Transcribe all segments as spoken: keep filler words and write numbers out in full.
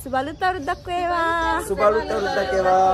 සුබලුත් අවුරුද්දක් වේවා. සුබලුත් අවුරුද්දක් වේවා.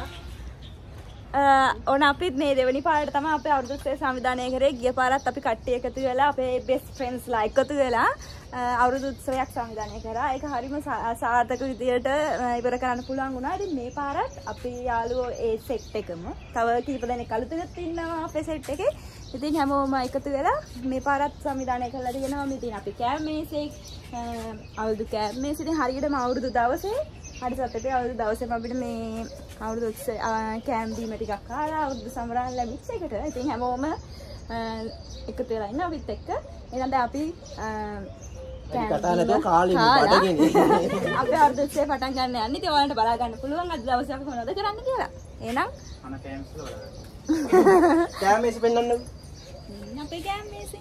ඕන අපිත් මේ දෙවෙනි පාරට තමයි අපේ අවුරුදු උත්සවය සංවිධානය කරේ. ගිය පාරත් අපි කට්ටිය එකතු වෙලා අපේ බෙස්ට් ෆ්‍රෙන්ඩ්ස්ලා එකතු වෙලා අවුරුදු උත්සවයක් සංවිධානය කරා. ඒක හරිම සාර්ථක විදියට ඉවර කරන්න පුළුවන් වුණා. ඉතින් මේ පාරත් අපි යාළුවෝ ඒ සෙට් එකම තව කීප දෙනෙක් අලුතෙන්ත් ඉන්නවා අපේ සෙට් එකේ. ඉතින් හැමෝම එකතු වෙලා මේ පාරත් සංවිධානය කරලා තියෙනවා. ඉතින් අපි කෑම මේසෙක් අවුරුදු කෑම මේසෙ ඉතින් හරියටම අවුරුදු දවසේ හරි සතුටේ අවුරුදු දවසේම අපිට මේ අවුරුදු කෑම දීම ටිකක් කාලා අවුරුදු සමරන්න ලැබිච්ච එකට. ඉතින් හැමෝම එකතු වෙලා ඉන්නවා අපිත් එක්ක. එහෙනම් දැන් අපි කතා නැතුව කාලෙ බඩගිනි. අපි අවුරුදු උත්සවය පටන් ගන්න යන්නේ. ඉතින් ඔයාලට බලා ගන්න පුළුවන් අද දවසේ අපි මොනවද කරන්න කියලා. එහෙනම් අන කෑම්ස් වල බලන්න. කෑම මේසෙ පෙන්නන්නකෝ. අපේ කෑම මේසෙ.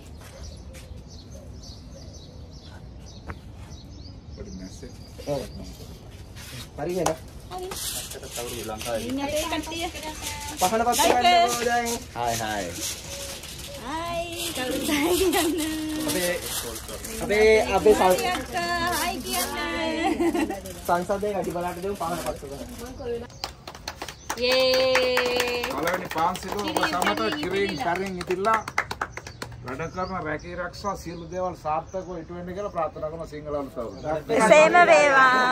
පොඩි මැස්සෙ. ඔව්. හරි නේද? හරි. අපිට තවරු ලංකාවේ ඉන්නේ අපේ කට්ටිය. පහන පස්සේ ගන්නකෝ දැන්. Hi hi. හායි කවුරුත් හායි කියන්න. අපේ අපේ අපේ හායි කියන්න. සංසදයේ වැඩි බලන්න දෙමු පහන පස්සේ ගන්න. යේ. පළවෙනි පාන්සිලෝ ඔබ සමට කිරින් කරින් ඉතිලා වැඩ කරන රැකී ආරක්ෂා සියලු දේවල් සාර්ථකව ඉටු වෙන්න කියලා ප්‍රාර්ථනා කරන සිංහල අනුසාරව. එසේම වේවා.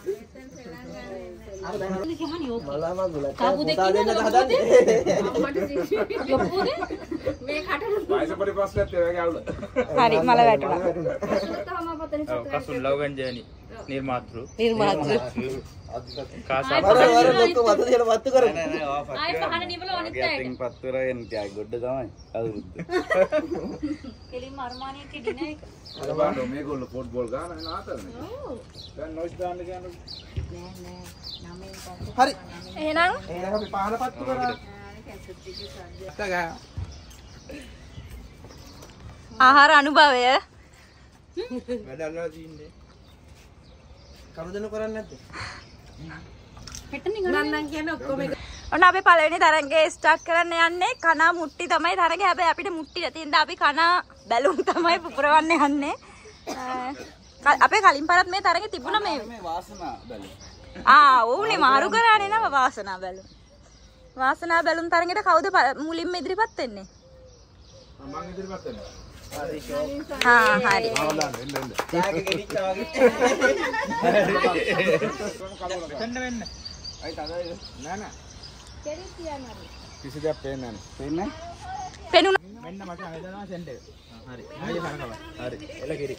අර දැන් මලම ගුලට පුතා දෙන්න හදන්නේ. යොප්පුනේ මේ කටට වයස පරිපස්සෙත් ඒ වගේ අවුල. හරි මල වැටුණා. කසුන් ලව්ගංජානි නිර්මාතෘ නිර්මාතෘ කාසා වර වර ලොක්ක මත දිහලා වත්තු කරමු. ආයි පහන නිවල ඕනෙත් නැහැ. ටින් පත් වෙරගෙන තියා ගොඩ තමයි අවුරුද්ද. කෙලින්ම අර්මානිය කෙඩින එක. අර බලන්න මේගොල්ලෝ ෆුට්බෝල් ගහන එන ආතරනේ. ඔව්. දැන් නොයිස් දාන්න කියන්නේ. නෑ නෑ. නමෙන් පස්සේ. හරි. එහෙනම් එහෙනම් අපි පහන පත්තු කරා. ආහාර අනුභවය වැඩ අල්ලලා තින්නේ. කරුදෙනු කරන්නේ නැද්ද? හෙටනින් නන්නම් කියන්නේ ඔක්කොම එක. ඔන්න අපි පළවෙනි තරංගේ ස්ටාර්ට් කරන්න යන්නේ. කනා මුට්ටි තමයි තරංගේ. හැබැයි අපිට මුට්ටි නැතිඳ අපි කනා බැලුම් තමයි පුපුරවන්න යන්නේ. අපේ කලින් පාරත් මේ තරංගේ තිබුණා මේ මේ වාසනා බැලුම්. ආ ඕනේ මාරු කරානේ නම වාසනා බැලුම්. වාසනා බැලුම් තරංගෙට කවුද මුලින්ම ඉදිරිපත් වෙන්නේ? මම ඉදිරියට එන්න. හා හරි. ආවලන් එන්න එන්න. යාගේ ගෙඩිච්චා වගේ. වෙන්න වෙන්න. අයි තදයි නෑ නෑ. කෙලින් තියන්න හරි. කිසි දෙයක් පේන්නේ නෑ. පේන්නේ? පෙනුණා. මෙන්න මට හදනවා සෙන්ඩ් එක. හරි. ආයෙ කරනවා. හරි. එල කිරි.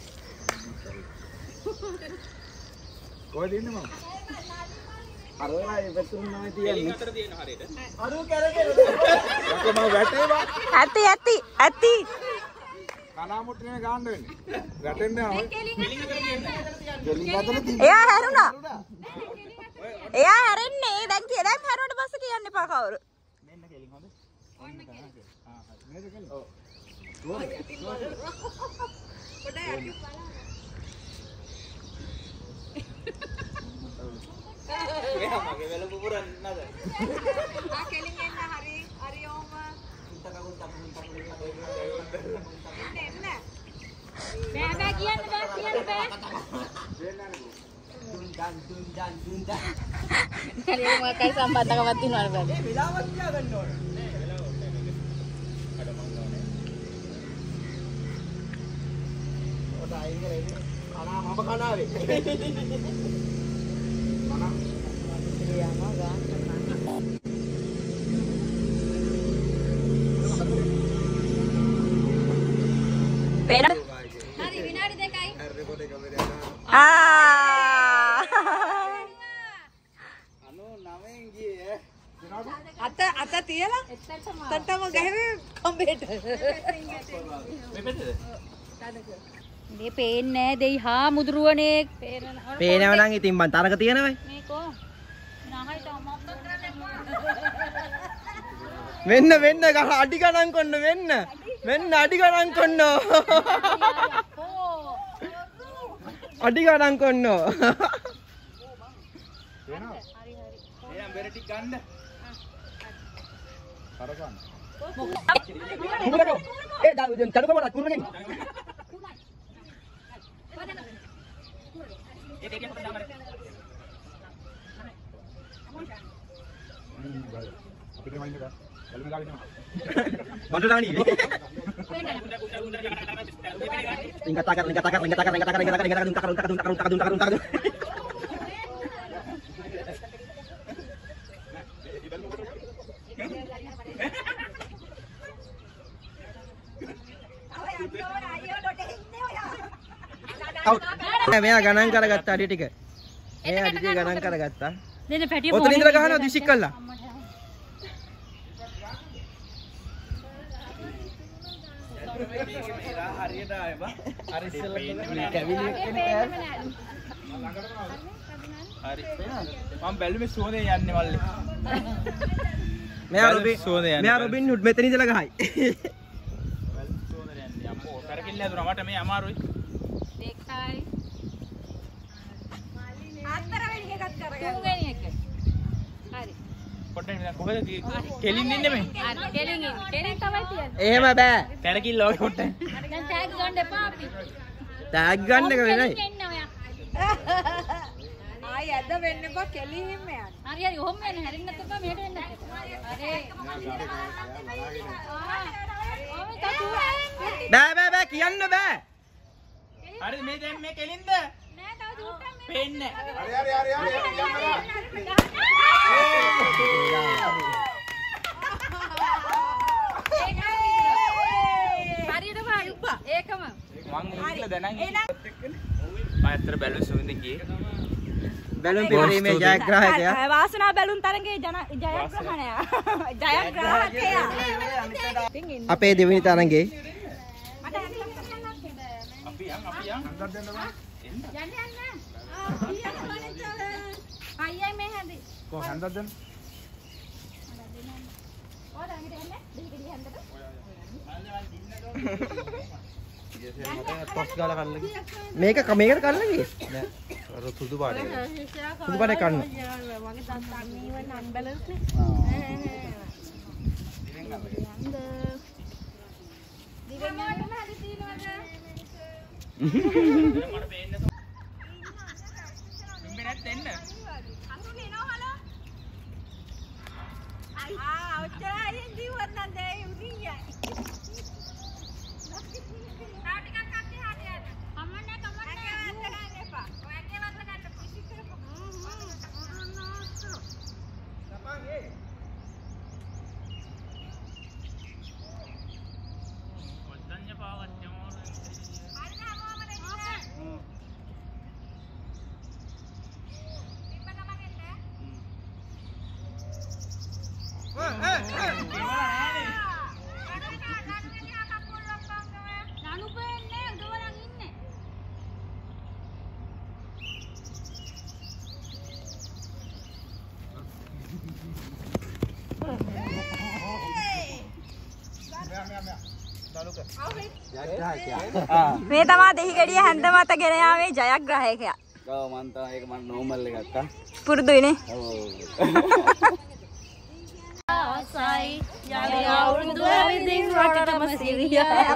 කොහෙද ඉන්නේ මම? අර වෙලා ඒ පැතුම් නම තියන්නේ. අතර තියෙන හරියට. අරු කැරකෙන. මම වැටේවා. ඇති ඇති ඇති. කනාමුට්ටු නේ ගන්න වෙන්නේ. වැටෙන්න යනවා. කෙලින් දෙලින් අතර තියෙන. එයා හැරුණා. එයා හැරෙන්නේ. දැන් කිය දැන් හැරුණට පස්සේ කියන්න එපා කවුරු. මෙන්න කෙලින් හොඳ. ඔන්න තමයි. ආ හරි. නේද කෙලින්? ඔව්. පොඩ්ඩක් යටි බලන්න. මෙයා මගේ වෙල පුපුරන්න නේද? ආ කෙලින් එන්න හරි. හරි ඕම. එන්න. බෑ බෑ කියන්න බෑ කියන්න බෑ. දුන් දන් දුන් දන් දුන් දන්. හරි මොකක්ද සම්බන්ධකමක් තියෙනවද බෑ. මේ වෙලාවක් තියා ගන්න ඕන. නේ වෙලාව. අඩ මං ගානේ. ඔතන අයින් කරේ. කනා මම කනාවේ. කනා. යනවා ගන්න. හරි විනාඩි දෙකයි. හරි පොඩේ කැමරා. ආ අනෝ නවෙන් ගියේ අත අත තියලා තට්ටම ගහවේ කම්බේට මේ පැත්තද? මේ පේන්නේ නැහැ දෙයි හා මුදුරුවනේ පේනව නම් ඉතින් මං තරක තියනවයි. මේකෝ නහයි තමක් වෙන්න වෙන්න ගහ අඩි ගණන් කොන්න වෙන්න. වෙන්න අඩි ගණන් කොන්න. අඩි ගණන් කොන්න. වෙනවා. හරි හරි. එහෙනම් බෙර ටික ගන්න. කරගන්න. කුඹරකෝ. ඒ දා චඩුකම රත් කුඹරගෙන. අපිට වයින් එක. බැලුම දාගෙන යනවා. මන්ට දානි. Tingkat takar, tingkat takar, tingkat takar, tingkat takar, tingkat takar, tingkat takar, tingkat takar, tingkat takar, tingkat takar, tingkat takar. Out. මෙයා ගණන් කරගත්තා අඩිය ටික. මේ අඩිය ගණන් කරගත්තා. දෙන්න පැටිය ඔතන ඉඳලා ගහනවා දිසික් කළා. හරියට ආවේ බා. අර ඉස්සෙල්ලා කැවිලි හරි. මම බැලුවේ සෝනේ යන්නේ මල්ලේ. මෙයා රොබින් මෙයා රොබින් හුඩ් මෙතන ඉඳලා ගහයි. සෝනේ යන්නේ. අම්මෝ කරකින්න හදුනා මට මේ අමාරුයි. දෙකයි. හතර වෙනි එකත් කරගන්න. තුන් වෙනි එක. හරි. පොඩ්ඩක් නේද කොහෙද කෙලින් ඉන්නේ මේ? හරි කෙලින් ඉන්න. කෙලින් තමයි තියන්නේ. එහෙම බෑ. කරකිල්ල ඔය පොඩ්ඩක්. දැන් ටැග් ගන්න එපා අපි. ටැග් ගන්න එක වෙනයි. එන්න ඔයා. ආයි ඇද වෙන්න එපා කෙලින්ම යන්න. හරි හරි ඔහොම යන්න හැරෙන්න නැත්නම් මෙහෙට එන්න. හරි. බෑ බෑ බෑ කියන්න බෑ. හරිද මේ දැන් මේ කෙලින්ද? නෑ තව දුරට මේ. පේන්නේ. හරි හරි හරි හරි හරියට පාඩුපා. ඒකම. මං ඉන්න දැනන් මම ඇත්තට බැලුවේ සුවින්ද ගියේ. බැලුම් පිරීමේ ජයග්‍රාහකයා. වාසනා බැලුම් තරංගේ ජයග්‍රහණය. ජයග්‍රාහකයා. අපේ දෙවෙනි තරඟේ අපි යන් අපි යන් හන්දක් දෙන්න බෑ. යන්න යන්න. ආ ඊයන් බලන්න. අයියා මේ හැදි. කො හන්දක් දෙන්න. ඕ ළඟට යන්න. දෙහිකඩි හන්දට. ටොස් ගාලා කන්න ලගි. මේක මේකට කන්න ලගි. නෑ. අර සුදු පාටේ. සුදු පාටේ කන්න. මගේ තාත්තා නීවන අන්බැලන්ස් නේ. යන්න. දිවෙන් යන්න හරි තියනවද? මට පේන්නේ ඉන්නේ නැත්නම් එන්න. අඳුනේ නෝ හලෝ. ආ ඔච්චරයි දිවුවත් නම් දැයි උනියයි. තා ටිකක් අත්තේ හරියට. කමන්නේ කමන්නේ අත්ත ගන්න එපා. ඔයගේ වස්ස ගන්න පිසි කරපො. හ්ම් හ්ම්. සපන් ඒ. කොච්චන්‍ය පාවත් යමෝර. හරි නමම දෙන්න. හ්ම්. ඉන්න ගමන් එන්න. මේ තමා දෙහිගඩිය හැන්ද මත ගෙන යාවේ ජයග්‍රාහකයා. ඔව් මන් තමයි ඒක මන් නෝමල් එකක් අක්කා. පුරුදුයිනේ. ඔව්. ආසයි යලි අවුරුදු ඇවිදින් රටටම සිරිය.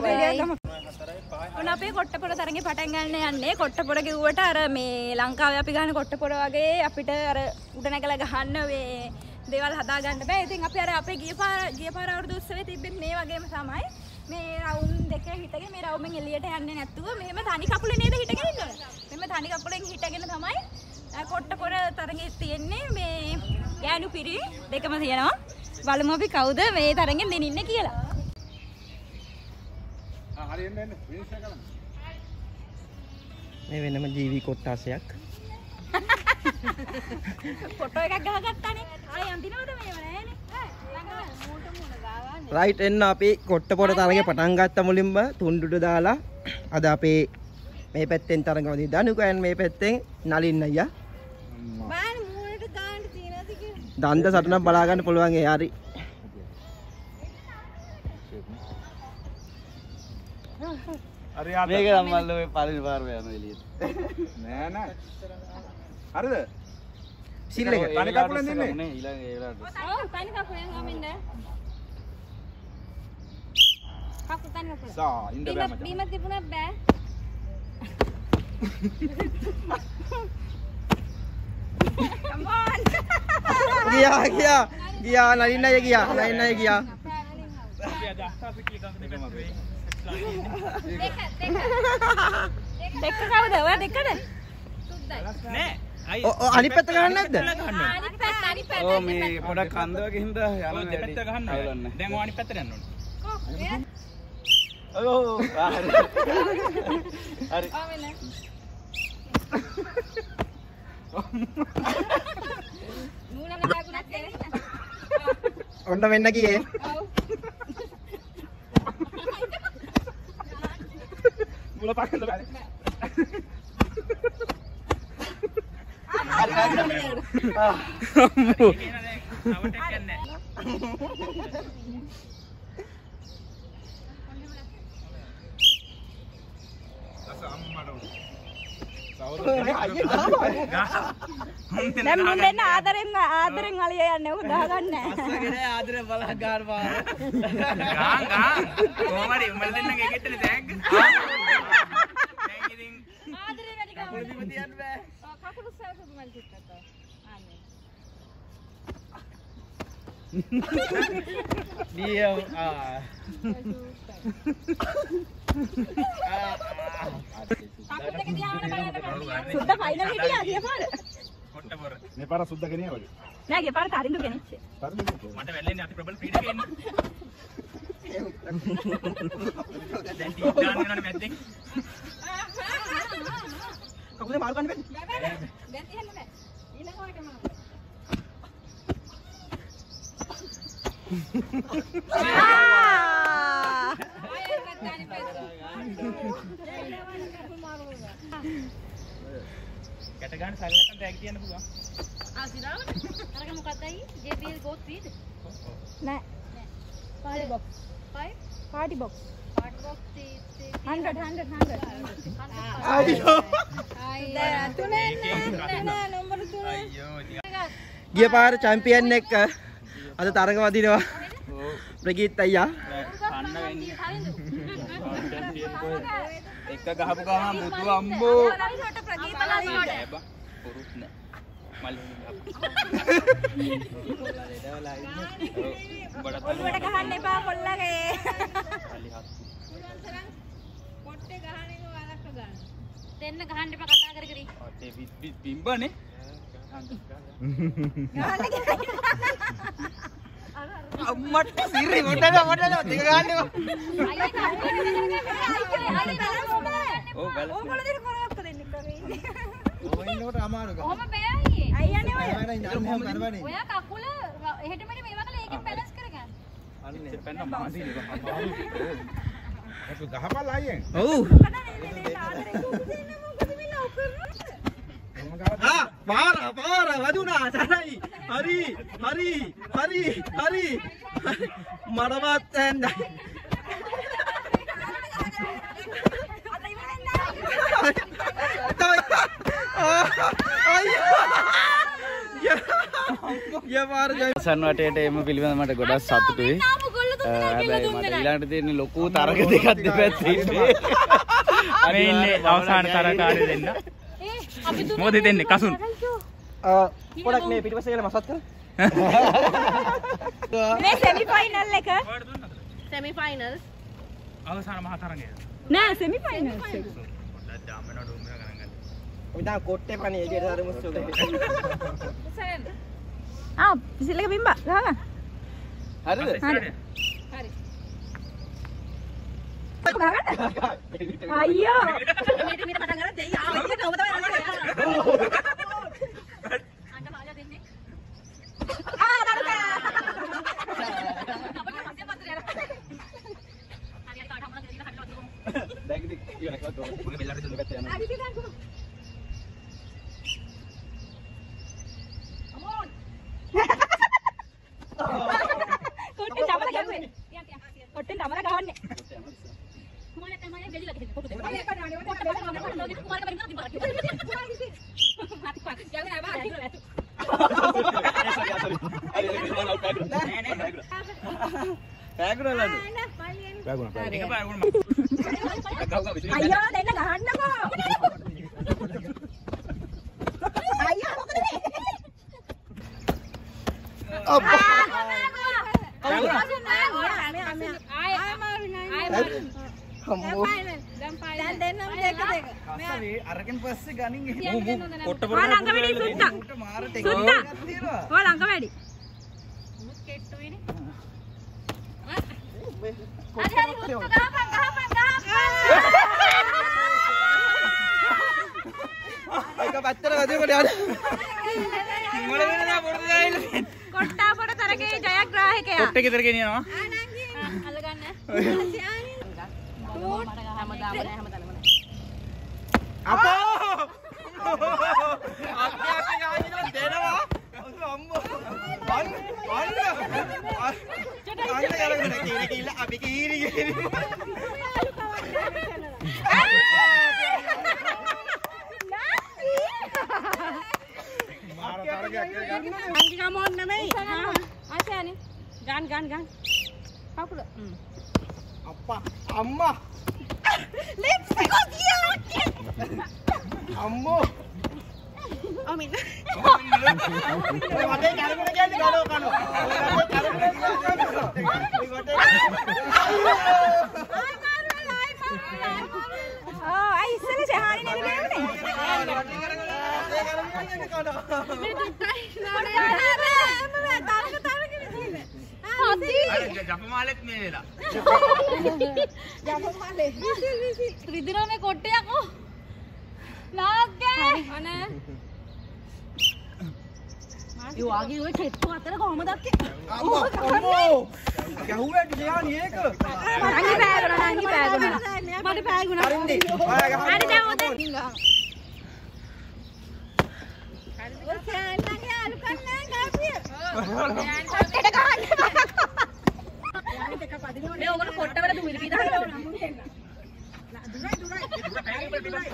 ඔන්න අපේ කොට්ටපොළ තරගේ පටන් ගන්න යන්නේ. කොට්ටපොළ කිව්වට අර මේ ලංකාවේ අපි ගන්න කොට්ටපොළ වගේ අපිට අර උඩ නැගලා ගහන්න මේ දේවල් හදා ගන්න බෑ. ඉතින් අපි අර අපේ ගිය පාර ගිය පාර අවුරුදු උත්සවයේ තිබ්බේ මේ වගේම තමයි. මේ රවුම් දෙක හිටගෙන මේ රවුමෙන් එළියට යන්නේ නැතුව මෙහෙම තනි කකුලේ නේද හිටගෙන ඉන්නවනේ. මෙහෙම තනි කකුලෙන් හිටගෙන තමයි කොට්ටපොළ තරගේ තියෙන්නේ. මේ ගෑනු පිරි දෙකම තියෙනවා. බලමු අපි කවුද මේ තරගෙන් දෙනින්නේ කියලා. ආ හරි එන්න එන්න. විනිශ්චය කරන්න. මේ වෙනම ජීවි කොට්ටාසයක්. ෆොටෝ එකක් ගහගත්තානේ. ආයෙ අඳිනවද මේව නෑනේ. ළඟ මූට මූණ ගාවන්නේ. රයිට් එන්න අපි කොට්ටපොළ තරගේ පටන් ගත්ත මුලින්ම තුන්ඩුඩු දාලා අද අපේ මේ පැත්තෙන් තරඟ වදී දනුකයන් මේ පැත්තෙන් නලින් අයියා. බාන මූණට ගාන්න තියනද කියලා. දන්ද සටනක් බලා ගන්න පුළුවන් ඒ හරි. හරි මේක නම් මල්ල ඔය පළවෙනි පාර යනවා එළියට. නෑ නෑ. හරිද? සිල් එක. තනි කකුලෙන් දෙන්නේ. නේ ඊළඟ ඒ වෙලාවට. ඔව් තනි කකුලෙන් ගමින්ද. කකුල තනි කකුල. සා ඉන්න බෑ මචං. බීම තිබුණත් බෑ. Come on. ගියා ගියා ගියා නලින් අය ගියා නලින් අය ගියා දෙක කවුද? ඔයා දෙකද? නෑ ඔව් අනිත් පැත්ත ගහන්න නැද්ද? අනිත් පැත්ත අනිත් පැත්ත. ඕ මේ පොඩක් කන්ද වගේ හින්දා යන ඔය දෙපැත්ත ගහන්න ඕනේ. දැන් ඔය අනිත් පැත්තට යන්න ඕනේ. ඔව් ඔව් හරි හරි ආවෙන්න. මූණ නගාගුණත් දෙන්න. ඔන්න වෙන්න ගියේ ඔව්. මුල පස්සට බෑ දැන් මුන් දෙන්න ආදරෙන් ආදරෙන් අලිය යන්නේ උ ගහගන්න නැහැ. අස්සගෙන ආදරේ බලහ ගන්න පාර ගාන් ගාන් කොහමද උඹලා දෙන්නගේ ගෙට්ටනේ තෑග්ග දැන් ඉතින් ආදරේ වැඩි ගන්න. කකුල බිම තියන්න බෑ ඔව් කකුල සෑසුදු මල් චිත්තත. ආන්නේ. දියෝ ආ කකුල් දෙක දිහාම බලන්න බලන්න. සුද්ද ෆයිනල් හිටියා ගිය පාර. කොට්ට පොර මේ පාර සුද්ද ගෙනියා වගේ නෑ ගිය පාර තරිඳු ගෙනිච්චේ. මට වැල්ලෙන්නේ අති ප්‍රබල ක්‍රීඩකයෙක් ඉන්නේ දැන් ටීම් දාන්න වෙනවනේ මැද්දෙන් කකුලේ මාරු ගන්න බෑ බෑ බෑ. දැන් තියන්න බෑ. ඊළඟ වලට මම. ආ! ආයෙත් ගන්න පැත්ත. ගැට ගන්න සල්ලකට තෑග් තියන්න පුළුවන් ආ සිරාවට. අරක මොකක්දයි? J B L Go three ද? නෑ. නෑ. Party box. five? Party box. Party box three one hundred one hundred one hundred. අයියෝ දැන් තුනේ නෑ නම්බර තුන. අයියෝ ගිය පාර චැම්පියන් එක අද තරඟ වදිනවා ප්‍රගීත් අයියා කන්න වෙන්නේ එක ගහපු ගමන් බුදු අම්බෝ ට ප්‍රගීතලා නෝඩ. බා පුරුත් නෑ මල් ඔළුවට ගහන්න එපා කොල්ලගේ. පොට්ටේ ගහන එක වලක්ක ගන්න. දෙන්න ගහන්න එපා කතා කර කර. ඔතේ බිම්බනේ අම්මට සිරි මොඩල මොඩල දෙක ගන්න අයියා කවුරුද දෙන්නේ? අයියා ඕ බැලස් ඕගොල්ලෝ දෙන්න කරවක්ක දෙන්න කරේ ඉන්නේ. ඔය ඉන්නකොට අමාරු ගන්න ඔහම බෑ අයියේ. අයියානේ ඔය. මොහොම කරවන්නේ ඔයා කකුල එහෙට මෙහෙට මේ වගේ ඒකෙන් බැලන්ස් කරගන්න. අන්නේ පෙන්න මාදිනේ ඒක ගහපල් අයියෙන් ඔව් ආ පාර පාර වදුනා සරයි හරි හරි හරි හරි මඩවත් ඇන්දයි සන් වටේට එම පිළිබඳ මට ගොඩක් සතුටුයි. හැබැයි මට ඊළඟට තියෙන ලොකු තරග දෙකක් දෙපැත්තේ ඉන්නේ. මේ ඉන්නේ අවසාන තරකාරය දෙන්න අපි තුමා මොකද දෙන්නේ කසුන් පොඩක් මේ පිටිපස්සේ ගල මසත් කර මේ සෙමි ෆයිනල් එක. ඔයාලට දුන්නද සෙමි ෆයිනල්ස්. අවසාන මහා තරගය නෑ සෙමි ෆයිනල්ස් එක. පොඩ්ඩක් දාමන ඩෝමන ගණන් ගන්න ඔය දා කොට්ටේ පණේ එළියට දාලා මුස්සෝ ගන්න සෙන්. ආ පිසිලක බිම්බා ගහගන්න. හරිද? හරි. අයියෝ. මෙහෙට මෙහෙට පටන් ගන්න දෙයි ආ අයියට ඔබ තමයි අරගෙන. අන්න මාලා දෙන්නේ. ආ නඩක. අපිට මැද පත්‍රය අර. හරියට අටමන දෙන්න හදලා දුමු. දැන් ඉතින් ඉවරයි කවද? මොකද බෙල්ලට දෙන්න පැත්ත යනවා. අඩි දෙකක්. අමෝන්. කොට්ටේ තමර ගන්නේ. තියන් තියන්. කොට්ටේ තමර ගහන්නේ. මොලේ තමයි බෙලිලා ගහන්නේ. කොට්ටේ. කොට්ටේ බෙලිලා ගහන්නේ. කොට්ටේ බෙලිලා ගහන්නේ. කුමාර බරින්න තිබ්බා. හරි පා. යන්නේ ආවා. පෑගුණාලු. එක පාර වුණා අයියෝ දෙන්න ගහන්නකෝ. අයියා මොකද මේ? Apa? Ambo. අරගෙන පස්සේ ගනින් කොට්ට පොර ඔයා ළඟ වැඩි සුත්තා. සුත්තා. ඔයා ළඟ වැඩි. මුත් කෙට්ටු වෙන්නේ. හරි හරි මුත්තා ගහපන් ගහපන් ගහපන්. ඒක පැත්තට වැදෙකට යන්න. මොළ වෙනදා පොරද දායිල. කොට්ටා පොර තරගේ ජයග්‍රාහකයා. කොට්ට ගෙදර ගෙනියනවා. අල්ල ගන්න. අපෝ! අපි අපි ගානින් දෙනවා. අම්මෝ. අන්න අන්න. අන්න ගලගෙන කීරි කීලා අපි කීරි කීරි. මාර තරගයක් ගන්න. අංගි ගමෝන් නෙමෙයි. ආසයනේ. ගන් ගන් ගන්. කකුල. අප්පා අම්මා. ලිප්ස් එක ගියා. අම්මෝ. අමින. ඔය වටේ කරගෙන කියන්නේ ගලව කනවා. ඔය වටේ කරගෙන කියන්නේ. ඔය වටේ. ආ අය ඉස්සෙල්ලා සහාරි නේද නෙමෙයි. වටේ කරගෙන ඒ කරගෙන කියන්නේ කනවා. මේ දුක්යි නෝනේ. තරක තරක විදිහේ. ආදී. ජපමාලෙත් මේ වෙලා. ජපමාලේ. රිදිරෝනේ කොට්ටයකෝ. නාග්ගේ. අනේ. යෝ ආගේ ඔය කෙට්ටු අතර කොහමද අක්කේ? අම්මෝ අම්මෝ. ගැහුවට ගියානි ඒක. නංගි පෑගුණා නංගි පෑගුණා. මට පෑගුණා. හරින්දි. ඔයා ගහන්න. හරි දැන් ඔතන. ඔය සෑන්නගේ අලු කන්නේ ගාපිය. කොට්ටට ගහන්න. මේ ඔයගොල්ලෝ කොට්ටවල දුවිලි පීදා හදලා ඕන. දුරයි දුරයි.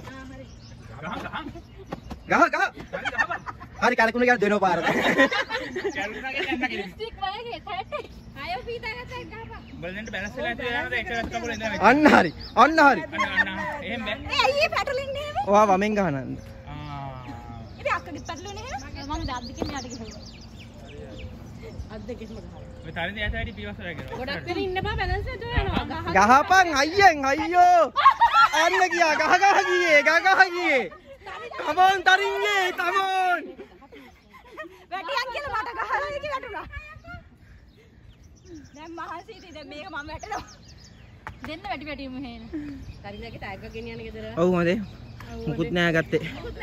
ගහ ගහ. හරි කලකුණ ගියා දෙනව පාරට. කැලුණාගේ නැන්න කෙලින්. ස්ටික් වගේ තැට්ටේ. ආයෝ පීදා ගත්තා ගහපන්. බලන්න බැලන්ස් වෙලා තියෙනවද එක එක කපුල ඉඳලා මෙතන. අන්න හරි. අන්න හරි. අන්න අන්න එහෙම බෑ. ඒ අයියේ පැටලින්නේ එහෙම. ඔයා වමෙන් ගහනන්න. ආ. ඉතින් අක්කගෙත් පැටලුනේ එහෙම. මම අත් දෙකෙන් යට ගිහුවා. අත් දෙකෙන්ම ගහලා. ඔය තරින් යට වැඩි පියවස් වල කරනවා. ගොඩක් වෙන ඉන්න බා බැලන්ස් එක යනවා. ගහපන් අයියෙන් අයියෝ. අන්න ගියා ගහ ගහ ගියේ ගහ ගහ ගියේ. තමන් තරින්නේ තමන්. වැටියක් කියලා මට ගහලා ඉකි වැටුණා. දැන් මහන්සි ඉතින් දැන් මේක මම වැටෙනවා. දෙන්න වැටි වැටිමු හේන. කරිලාගේ ටැග් එක ගෙනියන්න ගෙදර. ඔව් හොඳේ. මුකුත් නෑ ගත්තේ.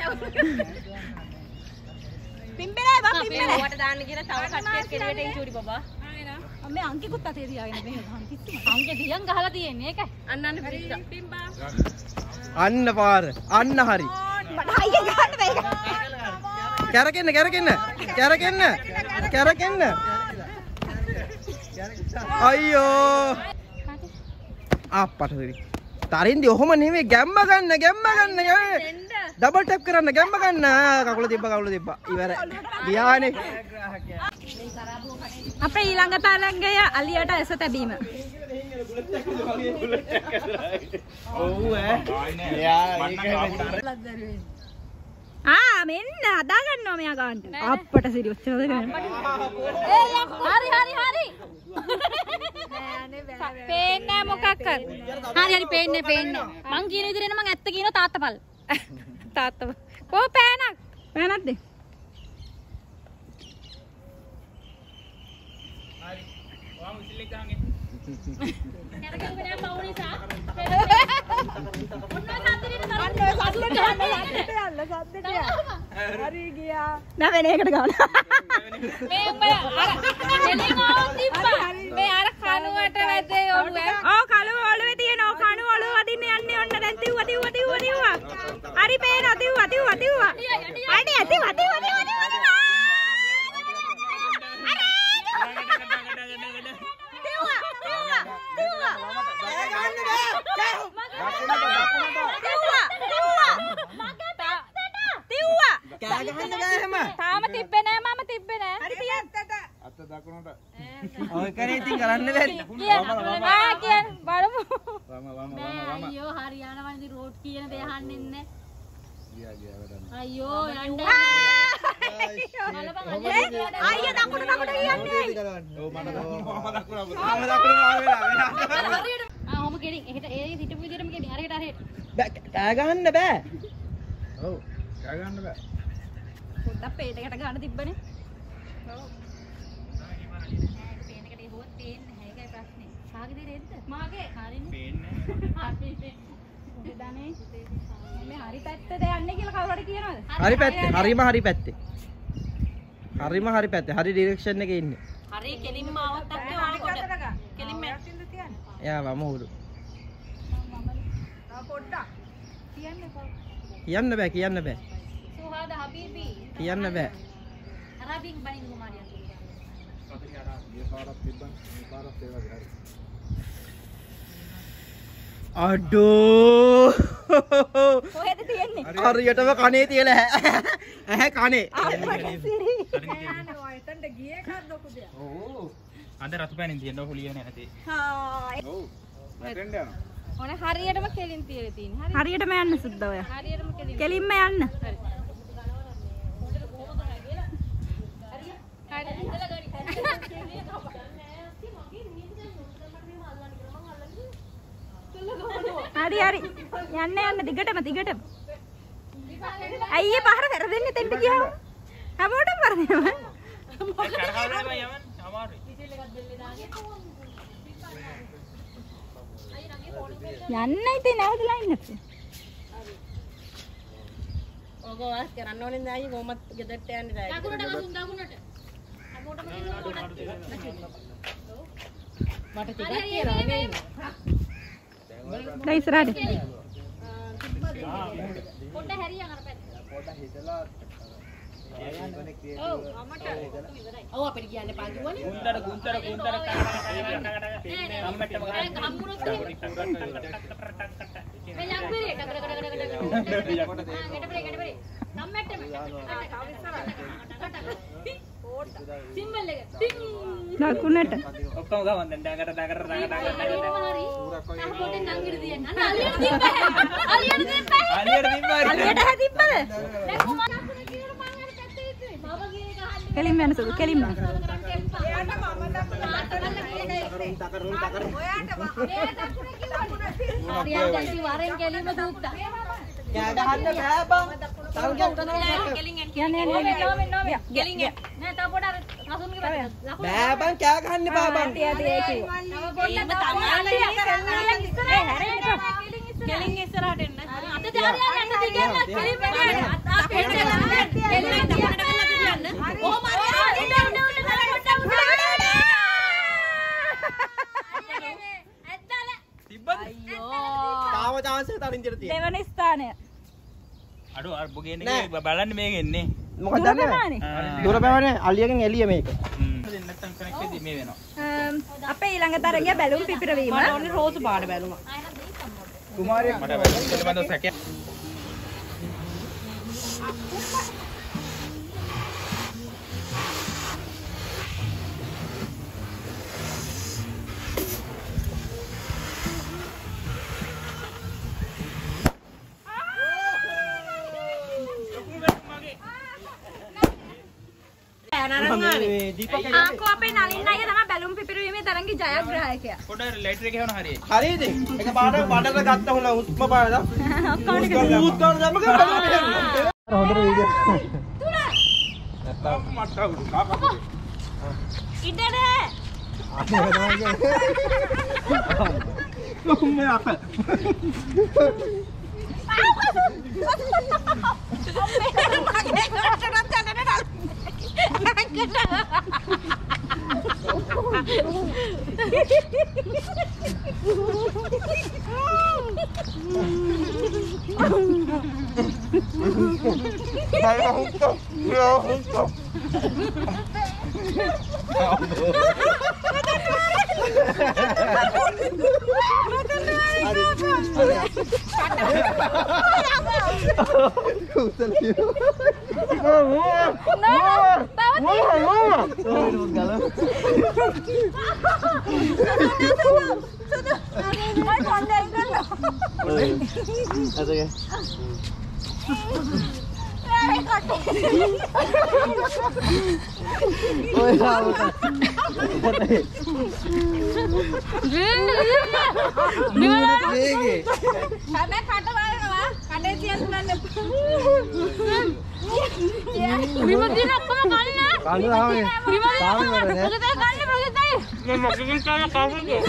පිම්බෙලා බා පිම්බෙලා. වට දාන්න කියලා තව කට්ටියක් කෙනෙක්ට එයි චූටි බබා. මේ අංකෙකුත් අතේ තියාගෙන මේ ගහන් කිස්සි. අංකේ තියන් ගහලා තියෙන්නේ ඒකයි. අන්න අන්න පිස්සා. පිම්බා. අන්න පාර. අන්න හරි. මට අයියේ ගහන්න මේක. කැරකෙන්න කැරකෙන්න. කැරකෙන්න. කැරකෙන්න. අයියෝ. අප්පට දෙවි. තරින්දි ඔහොම නෙමෙයි ගැම්ම ගන්න ගැම්ම ගන්න. ඩබල් ටැප් කරන්න ගැම්ම ගන්න. කකුල තිබ්බ කකුල තිබ්බ. ඉවරයි. ගියානේ. අපේ ඊළඟ තරංගය අලියට ඇස තැබීම. ඔව් ඈ. එයා ආ මෙන්න හදා ගන්නවා මෙයා ගන්නට. අප්පට සිරි ඔච්චරද ගන්න. ඒ හරි හරි හරි. පේන්නේ මොකක්ද? හරි හරි පේන්නේ පේන්නේ. මං කියන විදිහට මං ඇත්ත කියනවා තාත්තපල්. තාත්තපල්. කො පෑනක්? පෑනක්ද? හරි. ඔයා මුසිල් එක ගහන්නේ. කැරකෙන්න නෑ පවුනිසා. ඔන්න සද්දෙට තරන්න සද්දෙට යන්න සද්දෙට යන්න. හරි ගියා. නෑ වෙන එකට ගන්න. මේ උඹ අර එළින් ආවොත් තිබ්බා. මේ අර කනුවට වැදේ ඔළුව. ඔව් කනුව ඔළුවේ තියෙන ඔව් කනුව ඔළුව වදින්න යන්නේ ඔන්න දැන් තිව්වා තිව්වා තිව්වා තිව්වා. හරි පේනවා තිව්වා තිව්වා තිව්වා. අඩේ තිව්වා තිව්වා තිව්වා තිව්වා. තාම තිබ්බේ නෑ මම තිබ්බේ නෑ. හරි තියන්න. අත දකුණට. ඔය කරේ ඉතින් කරන්න බැරි. ආ කියන්න බලමු. වම වම වම වම. අයියෝ හරියානවා ඉතින් රෝඩ් කියන දේ අහන්නේ නැහැ. ගියා ගියා වැඩක්. අයියෝ යන්න. අයියා දකුණ දකුණ කියන්නේ. ඔව් මට මම දකුණ මම දකුණ මාරු වෙලා වෙලා. ආ ඔහම ගෙලින්. එහෙට ඒ හිටපු විදිහටම ගෙලින්. හරියට හරියට. බෑ කෑ ගහන්න බෑ. ඔව් කෑ ගන්න බෑ. පොඩ්ඩක් පේන එකට ගන්න තිබ්බනේ. ඔව්. පේන එකට හොත් පේන්නේ නැහැ. ඒකයි ප්‍රශ්නේ. කාගේ දෙරෙද්ද? මාගේ. හරිනේ. පේන්නේ හරි පේන්නේ. දෙදානේ. මේ හරි පැත්තට යන්නේ කියලා කවුරු හරි කියනවද? හරි පැත්තේ. හරිම හරි පැත්තේ. හරිම හරි පැත්තේ. හරි ඩිරෙක්ෂන් එකේ ඉන්නේ. හරි කෙලින්ම ආවත් අක්කේ වාකොට. කෙලින්ම ඇක්ටින්ද තියන්නේ. එයා වම උඩු. ආ පොඩ්ඩක්. කියන්නේ කොහොමද? කියන්න බෑ කියන්න බෑ. සුහාද හබීබි. කියන්න බෑ. අරබින් බණින් කුමාරියා. මේ පාරක් තිබ්බන් මේ පාරක් ඒ වගේ හරි. අඩෝ කොහෙද තියෙන්නේ? හරියටම කනේ තියලා ඇහැ කනේ. ඔව්. අද රතු පෑනින් තියෙනවා හොලිය නැති. හා ඔව්. වැටෙන්න යනවා. ඕන හරියටම කෙලින් තියලා තියෙන්නේ. හරි. හරියටම යන්න සුද්ද ඔය. හරියටම කෙලින්. කෙලින්ම යන්න. හරි. හරි. ඉඳලා ගනි. හරි හරි. යන්න යන්න දිගටම දිගටම. අයියේ පහර කර දෙන්නේ තෙන්ට ගියාම. හැමෝටම පහර දෙනවා. කරකවලම යවන්න අමාරුයි. යන්න ඉතින් නැවතලා ඉන්න. ඕක වාස් කරන්න ඕනේ නෑ අයියේ කොහොමත් ගෙදරට යන්නේ නෑ. දකුණට ගසුන් දකුණට. හැමෝටම කියනවා ගොඩක්. මට ටිකක් කියලා නේ. දැන් ඉස්සරහට. පොඩ්ඩ හැරියන් අර පැත්ත. පොඩ හිතලා ඔව් අමට ඉවරයි. ඔව් අපිට කියන්න එපා කිව්වනේ. ගුන්තර ගුන්තර ගුන්තර කම්මැට්ටම නෑ නෑ හම්බුනොත් මේ යම්පිරේ ඩග ඩග ඩග ඩග ඩග. ආ ගෙඩපරේ ගෙඩපරේ. කම්මැට්ටම. සිම්බල් එක. ටින්. දකුණට. ඔක්කොම ගමන් දැන් ඩගර ඩගර ඩගර ඩගර හරි. අර පොඩෙන් නංගිට දියන්න. අන්න අලියට දිප්පා. අලියට දිප්පා. අලියට දිම්බා අලියට හැදිප්පද? දැන් කොහොමද අකුණ කියලා මං අර පැත්තේ ඉන්නේ. බබ කියන එක අහන්නේ. කෙලින්ම යන්න සුදු කෙලින්ම. එයාට මම දක්වන්න ඔයාට මම. ඒ දකුණ කිව්වනේ. හරියට දැන් වරෙන් කෙලින්ම දුත්තා. කෑ ගහන්න බෑ බං. කෙලින් එන්න. යන්න යන්න නෝමෙන් යන්න. නෝමෙන් නෝමෙන්. කෙලින් එන්න. නෑ තව පොඩ අර රසුන්ගේ පැත්ත. බෑ බං කෑ ගහන්න බෑ බං. තියා තියා කිව්වා. තව පොඩ්ඩක් තමයි කෙලින් ඉස්සරහට එන්න. අත ජාරියා යන්න දිගන්න කෙලින් වෙන්න. අත පෙන්න කෙලින් දිගට යන්න. කොහොම හරි ඉන්න උඩ උඩ පොඩ්ඩක් උඩ. ඇත්තල. තිබ්බද? තාම chance එක තරින් දෙට තියෙනවා. දෙවන ස්ථානය. අඩෝ අර බොගේන එකේ බලන්න මේක එන්නේ. මොකක්ද දුර දන්නේ? පැමානේ. දුර පැවනේ අලියගෙන් එළිය මේක. හ්ම්. දෙන්න නැත්තම් කනෙක්ට් වෙද්දි මේ වෙනවා. අම්, අපේ ඊළඟ තරගය බැලුම් පිපිරවීම. ආයෙත් දෙන්න. කුමාරියක් මට පිළිබඳව සැකයක්. මේ දීපක් ආකෝ අපේ නලින් අයියා තමයි බැලුම් පිපිරවීමේ තරගයේ ජයග්‍රාහකයා. පොඩ්ඩක් ලයිටර් එක හෙවන හරියට. හරිද? එක පාඩ බඩට ගත්ත හොන උත්ම පාඩ. ඔක්කොම ටික උත් කරන දැම්ම කරා. හොඳට වීඩියෝ. නැත්තම් මට උඩ කාපා. ඉඩට. කොහොමද අප? ඔය ආවත. මේකේ. හැබැයි කට වයනවා. කඩේ තියන්න ගන්න එපා. විමදින ඔක්කොම ගන්න. කන්න ආවේ. තාම ඉවරනේ. ප්‍රගතයි ගන්න ප්‍රගතයි. මම මොකකින් කාලා කාසෙන්නේ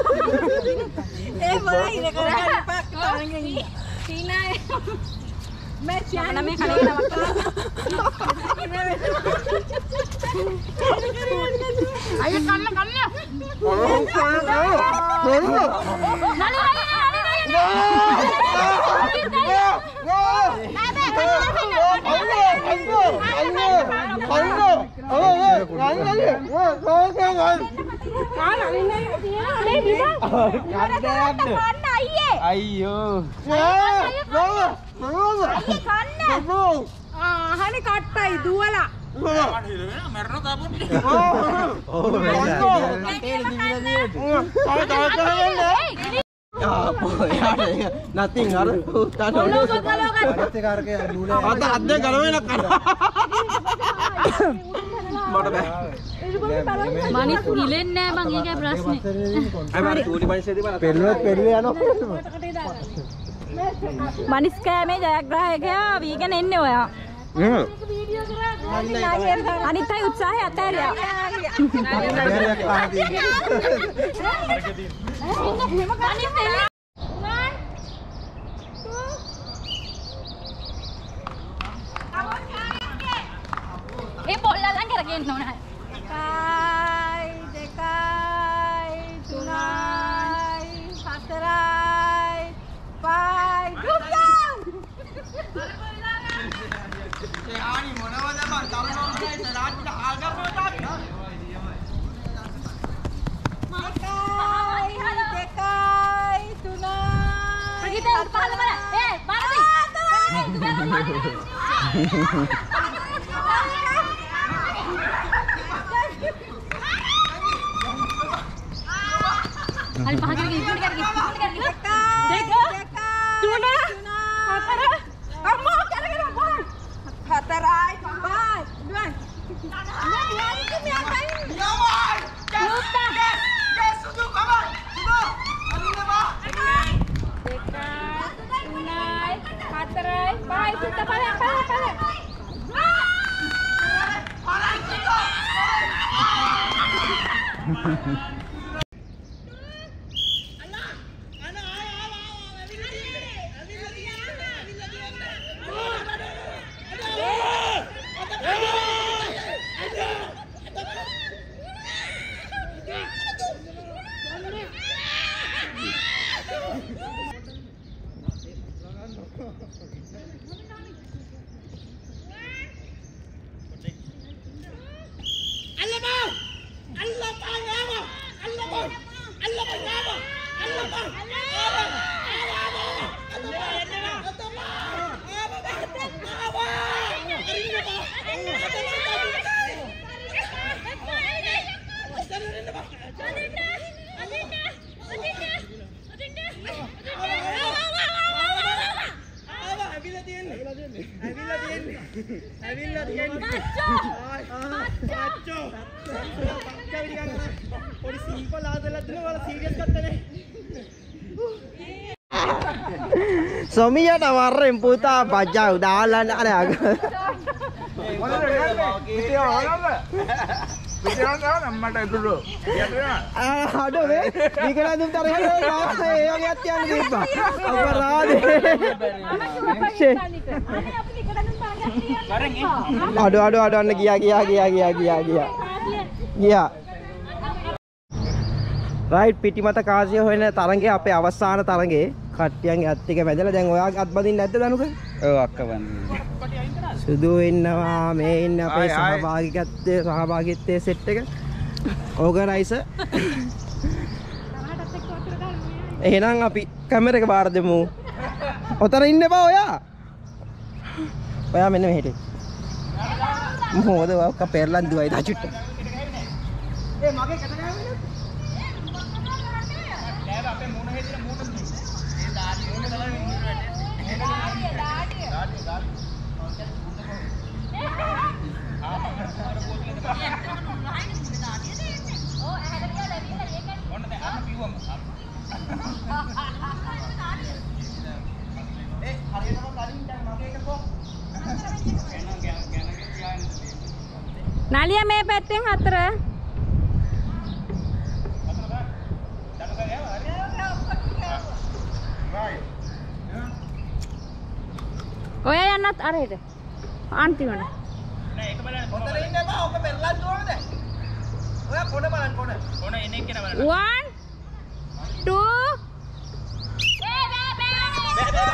ඒ මොලා ඉර කරගන්න එපා. තරංගෙන් ඉන්න. සීනාය. මේ චාන මේ කඩේ නමක් අය කන්න කන්න. අයියෝ හනි කට්ටයි දුවලා මරන තාපොත් nothing අර උත්තාන අත අද්දේ ගලවෙන කන මට බෑ මනිත් ගිලෙන්නේ නැහැ මං ඒකයි ප්‍රශ්නේ. අර තූලි පයිසෙදී බලන්න පෙරුවත් පෙරුවේ යනවා මනිස් කෑමේ ජයග්‍රාහකයා වීගෙන එන්නේ ඔයා. හ්ම් අනිත් අය උත්සාහය අතහැරියා. ඒ පොල්ලලන් කරගෙන ඕන. එකයි දෙකයි තුනයි හතරයි පහයි දුක්යම්. ඒ ආනි මොනවද බං තරුණෝනේ රාජ්‍යයට හාල් ගන්නවද? දෙකයි තුනයි ප්‍රගීත පහල බල. ඒ පාරදී. හරි පහ කරගෙන ඉක්මනට කරගෙන ඉක්මනට කරගෙන දෙක තුන හතර අම්මා කරගෙන මොහොන් හතරයි පහයි දුවන් නෑ යාරිට මෙයා කයින් යවයි ලුත්තා ගස් සුදු කමයි සුදු අනිනවා දෙකයි තුනයි හතරයි පහයි සුත්ත පහ පහ පහ Somiya tawarin puta bajau dalan ada agak. Aduh be, bikin aja bentar ya. Yang lihat yang di bawah. Apa rade? Aduh aduh aduh gia gia gia gia gia gia. Gia. Right පිටි මත කාසිය හොයන තරංගේ අපේ අවසාන තරංගේ කට්ටියන්ගේ අත් ටික වැදලා දැන් ඔයාගේ අත් බදින්න නැද්ද දනුක? ඔව් අක්ක වන්නේ. සුදු ඉන්නවා මේ ඉන්න අපේ සහභාගීත්වයේ සහභාගීත්වයේ සෙට් එක. ඕගනයිසර්. එහෙනම් අපි කැමරා එක බාර දෙමු. ඔතන ඉන්න බා ඔයා. ඔයා මෙන්න මෙහෙට. මොකද ඔක්ක පෙරලන් දුවයි දාචුට්ට. ඒ මගේ කතා කරන්නේ අපේ මොන හේතුව මොන මේ දාඩිය මොන තමයි ඉන්නේ දාඩිය දාඩිය දාඩිය අලියා මේ පැත්තෙන් හතර. ඔය යන්නත් අරහෙට. අන්තිමට. නෑ ඒක බලන්න. හොතර ඉන්න බා ඔක පෙරලන්න ඕනද? ඔයා කොන බලන්න කොන. කොන එන එක නේ බලන්න. one two බෑ බෑ බෑ බෑ බෑ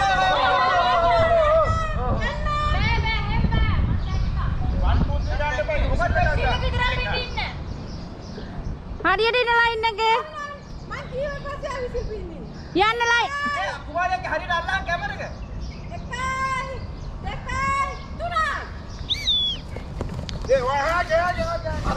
හරියට ඉන්න ලයින් එකේ මං කීවට පස්සේ ආවිසි පින්නේ යන්න ලයින් ඒ කුමාරයාගේ හරියට අල්ලන් කැමර එක එකයි දෙකයි තුනයි ඒ වහා ගියා ගියා ගියා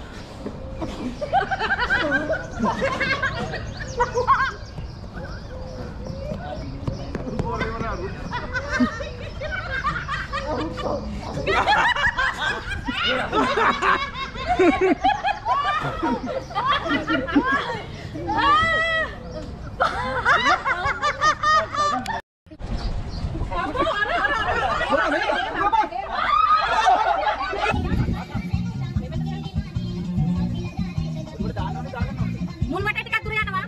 මුල් වටේ ටිකක් දුර යනවා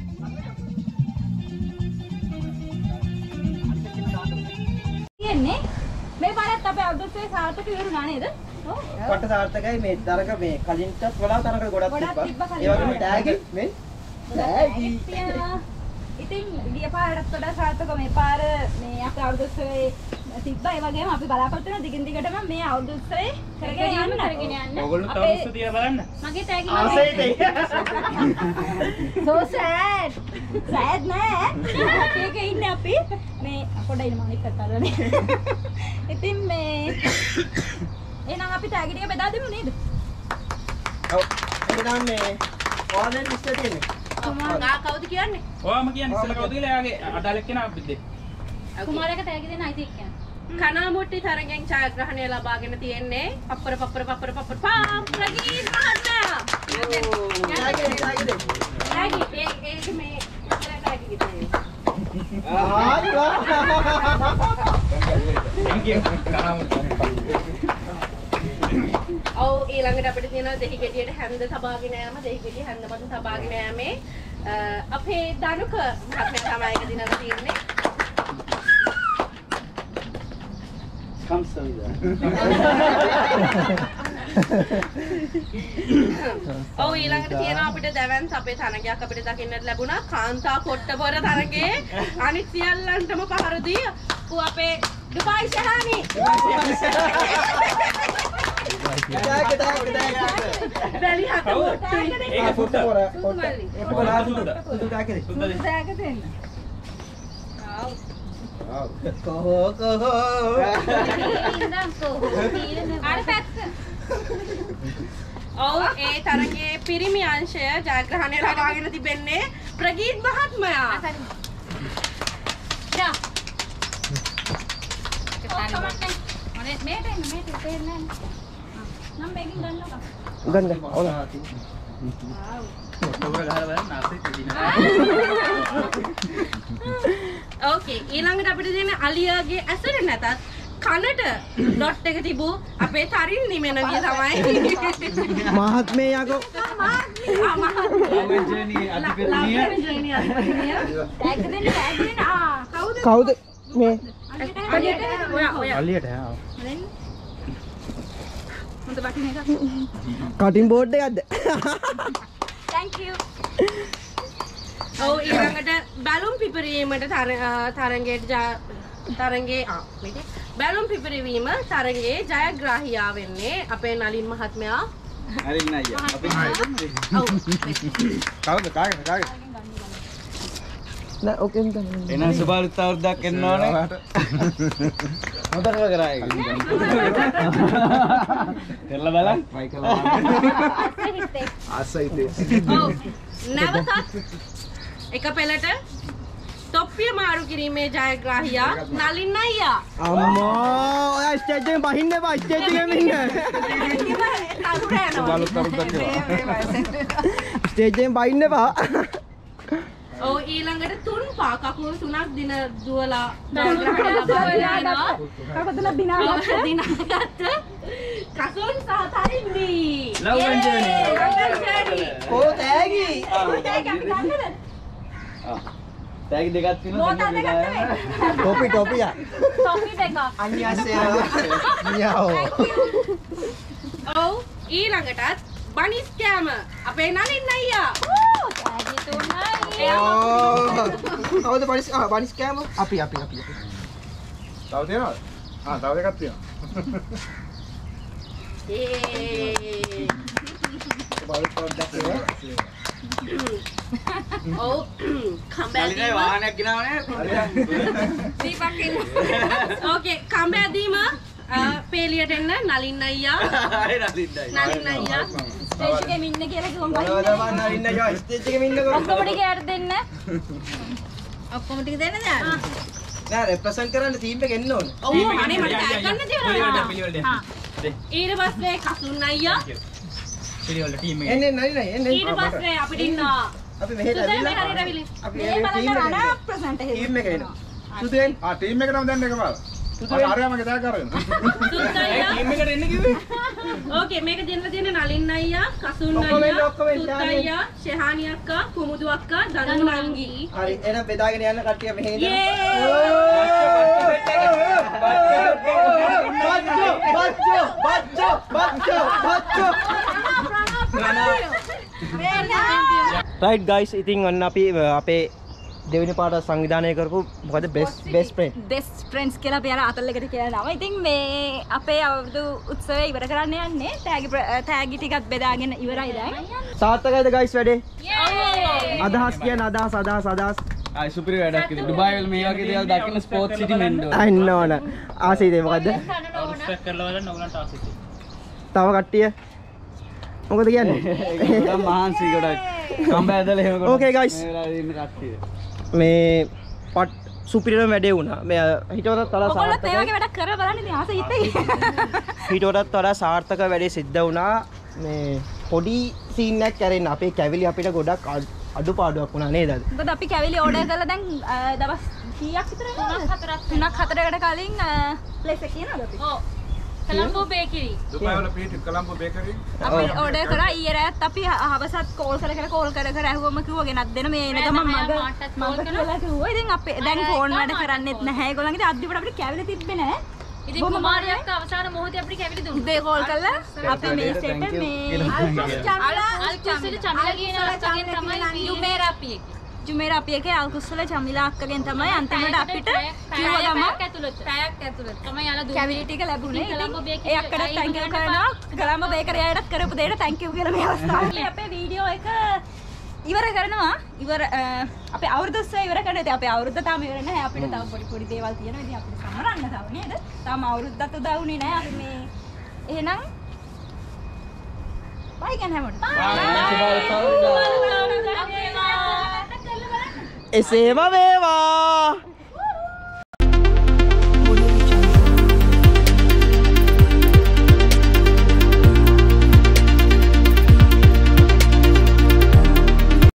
කියන්නේ මේ පාරත් අපේ අවුරුද්දේ සාර්ථක ඉවරුණා නේද? ඔව්. කොට සාර්ථකයි මේ තරක මේ කලින්ටත් වඩා තරක ගොඩක් තිබ්බා. ඒ වගේම ටැග් මේ ටැග් ඉතින් ගිය පාරට වඩා සාර්ථක මේ පාර මේ අපේ අවුරුද්දේ තිබ්බා. ඒ වගේම අපි බලාපොරොත්තු වෙන දිගින් දිගටම මේ අවුරුද්දේ කරගෙන යන්න. කරගෙන යන්න. ඔයගොල්ලෝ තවස්ස තියලා බලන්න. මගේ තෑගි ආසෙයිද so sad sad නෑ ඒක ඉන්නේ අපි මේ පොඩ ඉන්න මම එක්ක අතල්ලානේ ඉතින් මේ එහෙනම් අපි ටැග් ටික බෙදා දෙමු නේද ඔව් එහෙනම් මේ ඕනෙන් ඉස්සේ තියෙන්නේ ගා කවුද කියන්නේ? ඔයාම කියන්නේ ඉස්සෙල්ලා කවුද කියලා එයාගේ අදාළ කෙනා අපිට දෙන්න. කුමාරයාගේ තෑගි දෙන්න අයිති එක්කන. කනාමුට්ටි තරගෙන් ඡායාග්‍රහණය ලබාගෙන තියෙන්නේ පප්පර පප්පර පප්පර පප්පර පාම් ප්‍රගීත් මහත්මයා. ටැග් එක ටැග් එක තෑගි ඒ ඒක මේ තෑගි කිව්වේ. ආයි වා thank you. ඔව් ඊළඟට අපිට තියෙනවා දෙහි ගෙඩියට හැන්ද තබාගෙන යෑම දෙහි ගෙඩිය හැන්ද මත තබාගෙන යෑමේ අපේ දනුක මහත්මයා තමයි එක දිනක තියෙන්නේ. කම්සවිද ඔව් ඊළඟට තියෙනවා අපිට දැවැන්ත අපේ තරගයක් අපිට දකින්නට ලැබුණා කාන්තා කොට්ටබර තරගයේ අනිත් සියල්ලන්ටම පහර දී අපේ Dubai Shahani tag tag tag වැලි හත මොට්ටුයි ඒක සුද්ද. කොට කොට සුදු ටැග් එක සුද්ද දෙන්න. ටැග් දෙන්න කොහො කොහො අර පැත්ත ඔව් ඒ තරගයේ පිරිමි අංශය ජයග්‍රහණය ලබාගෙන තිබෙන්නේ ප්‍රගීත් මහත්මයා. යා මොනේ මේට එන්න මේට තේරෙන්නේ නැහැ නම් මේකින් ගන්නකෝ ගන්න ගන්න ඕන ඔතන ගහලා බලන්න ආසෙත් දිනවා. ඕකේ ඊළඟට අපිට තියෙන අලියාගේ ඇසට නැතත් කනට ඩොට් එක තිබූ අපේ තරින් නිමෙනවිය තමයි. මහත්මේ යකෝ ආමෙන්ජනී අධිපතිනිය ටැග් දෙන්න ටැග් දෙන්න ආ කවුද කවුද මේ ඔයා ඔයා අලියට හොඳ වටින එකක් කටින් බෝඩ් එකක්ද thank you ඔව් ඊළඟට බැලුම් පිපිරීමට තරංගයට තරංගේ ආ මේක බැලුම් පිපිරීම තරංගේ ජයග්‍රාහියා වෙන්නේ අපේ නලින් මහත්මයා. හරින්න අයියා අපි ඔව් කවුද කාගෙද කාගෙද නෑ ඕකෙන් ගන්න එන සුබාලුත් අවුරුද්දක් එන්න ඕනේ හොඳට කරා ඒක කරලා බලන්න try කරලා ආසයිතේ ඔව් නැවතත් එක පෙළට තොප්පිය මාරු කිරීමේ ජයග්‍රාහියා නලින් අයියා. අම්මා ඔයා ස්ටේජ් එකෙන් බහින්න එපා ස්ටේජ් එකෙන් ඉන්න සුබාලුත් අවුරුද්දක් ඒවා ස්ටේජ් එකෙන් බහින්න එපා ඔව් ඊළඟට තුන් පා කකුල් තුනක් දින දුවලා ජයග්‍රහණය ලබා ගන්නවා. කවදලා බිනාගත්ත දිනාගත්ත කසුන් සහ Tharindi. Love and journey. Love and journey. ඕ තෑගි. ඒක අපි ගන්නද? තෑගි දෙකක් තියෙනවා. බෝතල් දෙකක් නෙමෙයි. ටොපි ටොපිය. ටොපි දෙකක්. අන්‍යසේව. නියෝ. ඔව් ඊළඟටත් බනිස් කෑම අපේ නලින් අයියා. ඕ තෑගි තුනයි. ඕ. කවුද බනිස් ආ බනිස් කෑම? අපි අපි අපි. තව තියෙනවද? ආ තව දෙකක් තියෙනවා. ඒ බලත් පොඩ්ඩක් ඒක. ඔව් කම්බැදීම වාහනයක් ගෙනාව නෑ. දීපක් ඉන්න. ඕකේ කම්බැදීම පේලියට එන්න නලින් අයියා. හරි නලින්දයි. නලින් අයියා. ස්ටේජ් එකේ ඉන්න කියලා කිව්වම බලවද මන්න ඉන්න යෝ ස්ටේජ් එකේ ඉන්නකො. ඔක්කොම ටික යට දෙන්න. ඔක්කොම ටික දෙන්න දැන්. නෑ රෙප්‍රසන්ට් කරන්න ටීම් එක එන්න ඕනේ. ඔව් අනේ මට ටැග් ගන්න තියෙනවා. පිළිවෙලට. හා ඊට පස්සේ කසුන් අයියා. පිළිවෙලට ටීම් එක. එන්නේ නයි නයි එන්නේ. ඊට පස්සේ අපිට ඉන්නවා අපි මෙහෙට සුදේ ඇවිල්ලා මෙහෙට රවිලි. අපි මේ බලන්න රණ ප්‍රසන්ට් එකේ. ටීම් එක එනවා. සුදෙන් ආ ටීම් එකටම දැන් එක බලන්න. සුදෙන් ආරයමගේ තෑග්ග අරගෙන. සුද් අයියා. ටීම් එකට එන්න කිව්වේ. ඕකේ මේක දෙන්න තියෙන නලින් අයියා, කසුන් ඔක්කොම එන්න, අයියා, ඔක්කොම එන්න, සුද් ශානි. අයියා, ෂෙහානි අක්කා, කුමුදු අක්කා, දනු නංගි. හරි එහෙනම් බෙදාගෙන යන්න කට්ටිය මෙහෙ ඉඳලා. යේ! බච්චෝ බච්චෝ බච්චෝ බච්චෝ රයිට් ගයිස් ඉතින් ඔන්න අපි අපේ දෙවෙනි පාට සංවිධානය කරපු මොකද best best friend best friends කියලා අපි අර අතල් එකට කියලා නම. ඉතින් මේ අපේ අවුරුදු උත්සවය ඉවර කරන්න යන්නේ. තෑගි තෑගි ටිකත් බෙදාගෙන ඉවරයි දැන්. සාර්ථකයිද ගයිස් වැඩේ? යේ! අදහස් කියන අදහස් අදහස් අදහස් ආයි සුපිරි වැඩක් ඉතින් ඩුබායි වල මේ වගේ දේවල් දකින්න ස්පෝර්ට්ස් සිටි මෙන්න ඕන. අන්න ඕන ආසයිද මොකද්ද? රිස්පෙක්ට් කරලා බලන්න ඕගලන්ට ආසිත. තව කට්ටිය මොකද කියන්නේ? ගොඩක් මහන්සි ගොඩක්. කම්බ ඇදලා එහෙම ගොඩක්. Okay guys. මේ වෙලාවේ ඉන්න කට්ටිය. මේ පට් සුපිරිම වැඩේ වුණා. මේ හිතවලත් වඩා ඔයගොල්ලෝ ඒ සාර්ථකයි. වගේ වැඩක් කරලා බලන්න ඉතින් ආස හිතේ. හිතවලත් වඩා සාර්ථක වැඩේ සිද්ධ වුණා. මේ පොඩි සීන් එකක් කරෙන්න අපේ කැවිලි අපිට ගොඩක් අඩුපාඩුවක් වුණා නේද? මොකද අපි කැවිලි ඕඩර් කරලා දැන් අ, දවස් කීයක් විතර තුනක් හතරක් තුනක් හතරකට කලින් ප්ලේස් එක කියනවද අපි? ඔව්. කලම්බෝ බේකරි. දුබායි වල පිහිටි කොළඹ බේකරි. අපි ඕඩර් කරා ඊයේ රාත් අපි හවසත් කෝල් කර කර කෝල් කර කර ඇහුවම කිව්වා ගෙනත් දෙන්න මේ එන ගමන් මග මග කියලා කිව්වා. ඉතින් අපේ දැන් ෆෝන් වැඩ කරන්නෙත් නැහැ. ඒගොල්ලන්ගේ අද්දිපට අපිට කැවිලි තිබ්බේ නැහැ. ඉතින් කුමාරියක් අවසාන මොහොතේ අපිට කැවිලි දුන්නා. උදේ කෝල් කරලා අපි මේ සෙට මේ අල්කුස්සල චමිලා කියන අක්කගෙන් තමයි යුමේරා අපියේ. ජුමේරා අපි එකේ අල්කුස්සල චමිලා අක්කගෙන් තමයි අන්තිමට අපිට කිව්ව ගම ඇතුළත පැයක් ඇතුළත තමයි යාලා දුන්නේ. කැවිලි ටික ලැබුණේ. කොළඹ ඉතින් බේකරි ඒ අක්කට thank you කරනවා. කොළඹ බේකරි අයටත් කරපු දෙයට thank you කියලා මේ අවස්ථාවේ අපේ වීඩියෝ එක ඉවර කරනවා. ඉවර අපේ අවුරුදු උත්සවය ඉවර කරනවා. ඉතින් අපේ අවුරුද්ද තාම ඉවර නැහැ. අපිට තව පොඩි පොඩි දේවල් තියෙනවා. ඉතින් අපිට සමරන්න තව නේද? තාම අවුරුද්දත් උදා වුණේ නැහැ. අපි මේ එහෙනම් බයි කියන හැමෝටම. එසේම වේවා.